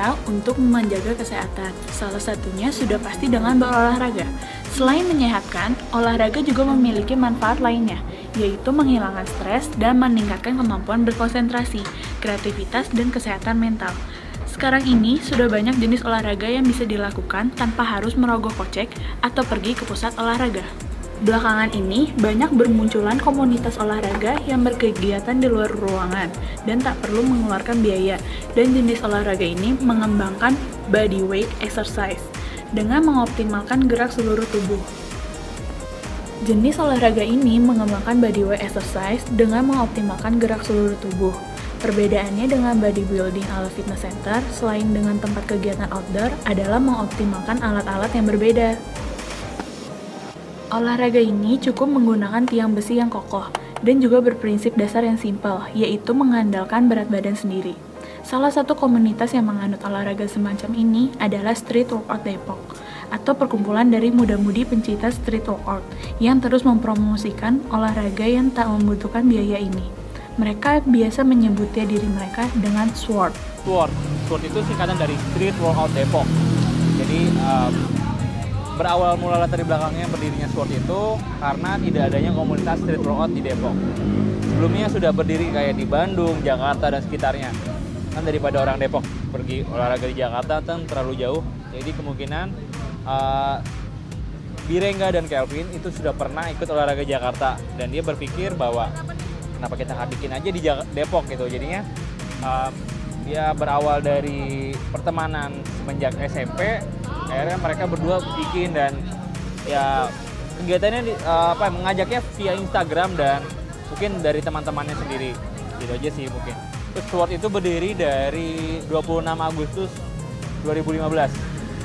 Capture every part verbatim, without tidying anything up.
cara untuk menjaga kesehatan. Salah satunya sudah pasti dengan berolahraga. Selain menyehatkan, olahraga juga memiliki manfaat lainnya, yaitu menghilangkan stres dan meningkatkan kemampuan berkonsentrasi, kreativitas, dan kesehatan mental. Sekarang ini sudah banyak jenis olahraga yang bisa dilakukan tanpa harus merogoh kocek atau pergi ke pusat olahraga. Belakangan ini, banyak bermunculan komunitas olahraga yang berkegiatan di luar ruangan dan tak perlu mengeluarkan biaya. Dan jenis olahraga ini mengembangkan body weight exercise dengan mengoptimalkan gerak seluruh tubuh. Jenis olahraga ini mengembangkan body weight exercise dengan mengoptimalkan gerak seluruh tubuh. Perbedaannya dengan bodybuilding ala fitness center, selain dengan tempat kegiatan outdoor, adalah mengoptimalkan alat-alat yang berbeda. Olahraga ini cukup menggunakan tiang besi yang kokoh dan juga berprinsip dasar yang simpel, yaitu mengandalkan berat badan sendiri. Salah satu komunitas yang menganut olahraga semacam ini adalah Street Workout Depok, atau perkumpulan dari muda-mudi pencinta street workout yang terus mempromosikan olahraga yang tak membutuhkan biaya ini. Mereka biasa menyebutnya diri mereka dengan SWORD. SWORD, SWORD itu singkatan dari Street Workout Depok. Jadi um, berawal mula latar belakangnya berdirinya SWORD itu karena tidak adanya komunitas street workout di Depok. Sebelumnya sudah berdiri kayak di Bandung, Jakarta, dan sekitarnya. Kan daripada orang Depok pergi olahraga di Jakarta kan terlalu jauh. Jadi kemungkinan uh, Birengga dan Kelvin itu sudah pernah ikut olahraga Jakarta. Dan dia berpikir bahwa kenapa kita nggak bikin aja di Depok gitu. Jadinya uh, dia berawal dari pertemanan semenjak S M P. Akhirnya mereka berdua bikin dan ya kegiatannya uh, apa mengajaknya via Instagram dan mungkin dari teman-temannya sendiri. Gitu aja sih mungkin. Terus SWORD itu berdiri dari dua puluh enam Agustus dua ribu lima belas.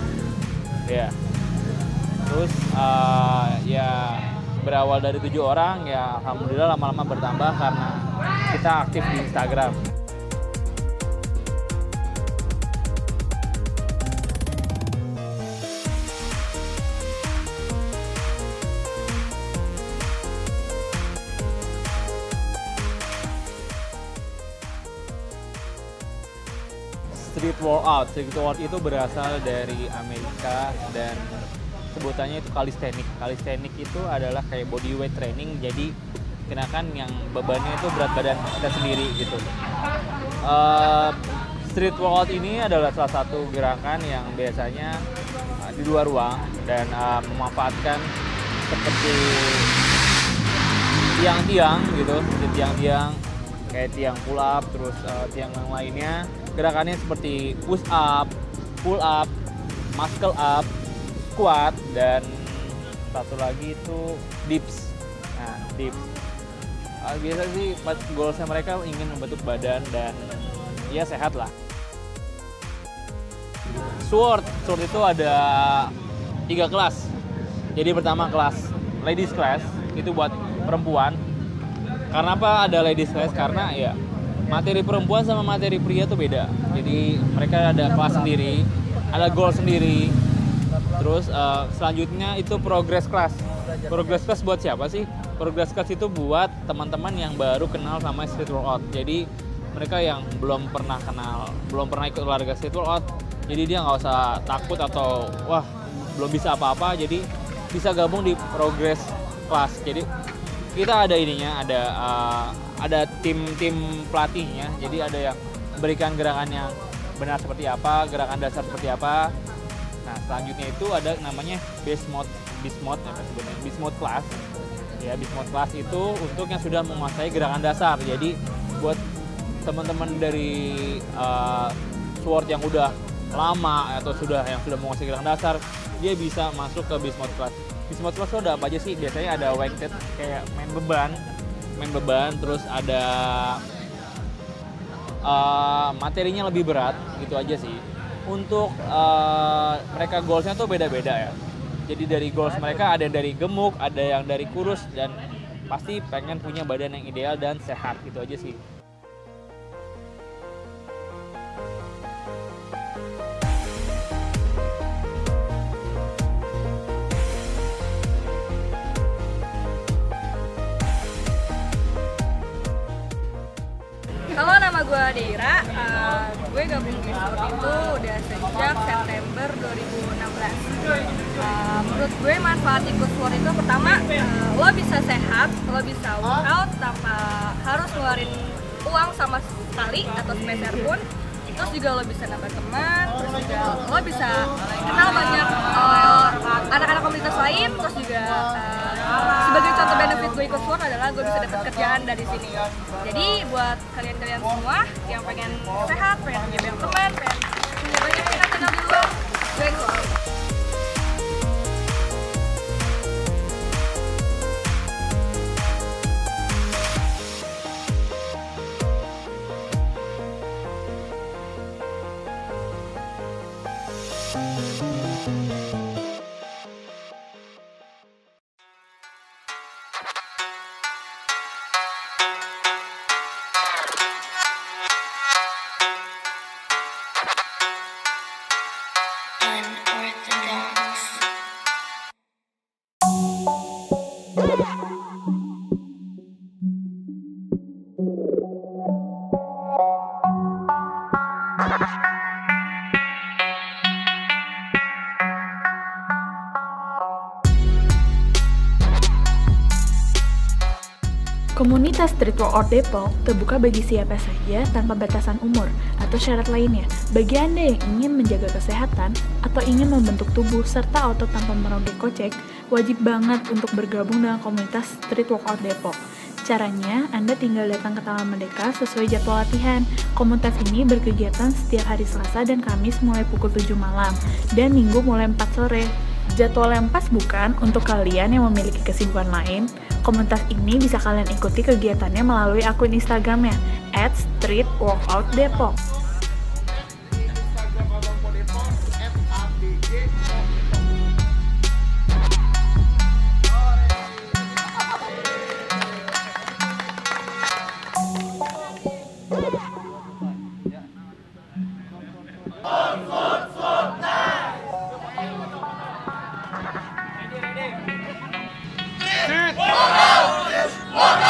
Ya. Terus uh, ya berawal dari tujuh orang ya alhamdulillah lama-lama bertambah karena kita aktif di Instagram. Street workout, street workout itu berasal dari Amerika dan sebutannya itu calisthenics. Calisthenics itu adalah kayak body weight training, jadi kenakan yang bebannya itu berat badan kita sendiri gitu. Uh, street workout ini adalah salah satu gerakan yang biasanya uh, di luar ruang dan uh, memanfaatkan seperti tiang-tiang gitu, seperti tiang-tiang kayak tiang pull up, terus uh, tiang yang lainnya. Gerakannya seperti push up, pull up, muscle up, squat, dan satu lagi itu dips. Nah, dips. Uh, biasa sih goalsnya mereka ingin membentuk badan dan ya sehat lah. SWORD, SWORD itu ada tiga kelas. Jadi pertama kelas ladies class, itu buat perempuan. Karena apa ada ladies class? Karena ya materi perempuan sama materi pria tuh beda. Jadi mereka ada kelas sendiri, ada goal sendiri. Terus uh, selanjutnya itu progress class. Progress class buat siapa sih? Progress class itu buat teman-teman yang baru kenal sama street workout. Jadi mereka yang belum pernah kenal, belum pernah ikut olahraga street workout. Jadi dia nggak usah takut atau wah belum bisa apa-apa. Jadi bisa gabung di progress class. Jadi kita ada ininya, ada uh, ada tim-tim pelatihnya, jadi ada yang berikan gerakan yang benar seperti apa, gerakan dasar seperti apa. Nah selanjutnya itu ada namanya beast mode, beast mode ya sebenarnya beast mode class. Ya beast mode class itu untuk yang sudah menguasai gerakan dasar. Jadi buat teman-teman dari uh, SWORD yang udah lama atau sudah yang sudah menguasai gerakan dasar, dia bisa masuk ke beast mode class. Beast mode class itu ada apa aja sih? Biasanya ada weighted kayak main beban. main beban, terus ada uh, materinya lebih berat, gitu aja sih. Untuk uh, mereka goalsnya tuh beda-beda ya. Jadi dari goals mereka ada dari gemuk, ada yang dari kurus, dan pasti pengen punya badan yang ideal dan sehat, gitu aja sih. Halo, nama gue Deira. Uh, gue gabung di sport itu udah sejak September dua ribu enam belas. Uh, menurut gue manfaat ikut sport itu pertama, uh, lo bisa sehat, lo bisa workout tanpa harus ngeluarin uang sama sekali atau sepeser pun. Terus juga lo bisa nambah teman, terus juga lo bisa kenal banyak uh, anak-anak komunitas lain. Terus juga uh, sebagai contoh benefit gue ikut sport adalah gue bisa dapat kerjaan dari sini. Jadi buat kalian-kalian semua yang pengen sehat, pengen punya banyak teman, pengen punya banyak kenal-kenal di luar, gue ikut sport. Komunitas Street Workout Depok terbuka bagi siapa saja tanpa batasan umur atau syarat lainnya. Bagi Anda yang ingin menjaga kesehatan atau ingin membentuk tubuh serta otot tanpa merogek kocek, wajib banget untuk bergabung dengan komunitas Street Workout Depok. Caranya, Anda tinggal datang ke Taman Merdeka sesuai jadwal latihan. Komunitas ini berkegiatan setiap hari Selasa dan Kamis mulai pukul tujuh malam, dan Minggu mulai empat sore. Jadwal yang pas bukan untuk kalian yang memiliki kesibukan lain. Komunitas ini bisa kalian ikuti kegiatannya melalui akun Instagramnya at street workout depok. Street workout is workout.